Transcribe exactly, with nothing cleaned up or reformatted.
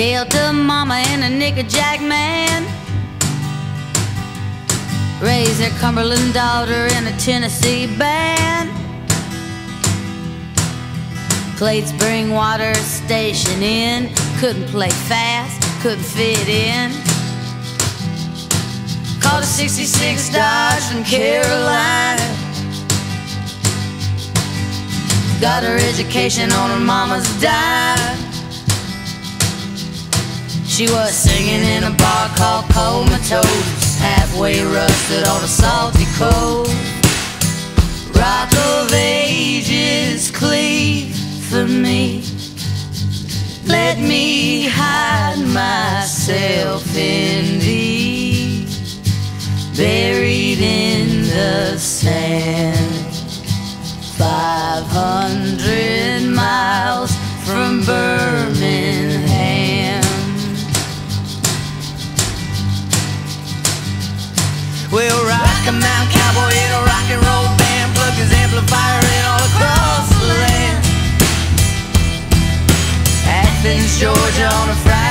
Delta mama and a nickerjack man raised their Cumberland daughter in a Tennessee band. Played spring water station in, couldn't play fast, couldn't fit in. Called a sixty-six Dodge from Carolina. Got her education on her mama's dime. She was singing in a bar called Comatose, halfway rusted on a salty coast. Rock of Ages, cleave for me. Let me hide myself in thee, buried in the sand. Five hundred miles from Birmingham. Well, rock a mountain cowboy in a rock and roll band, plugged his amplifier in all across the land. Athens, Georgia on a Friday.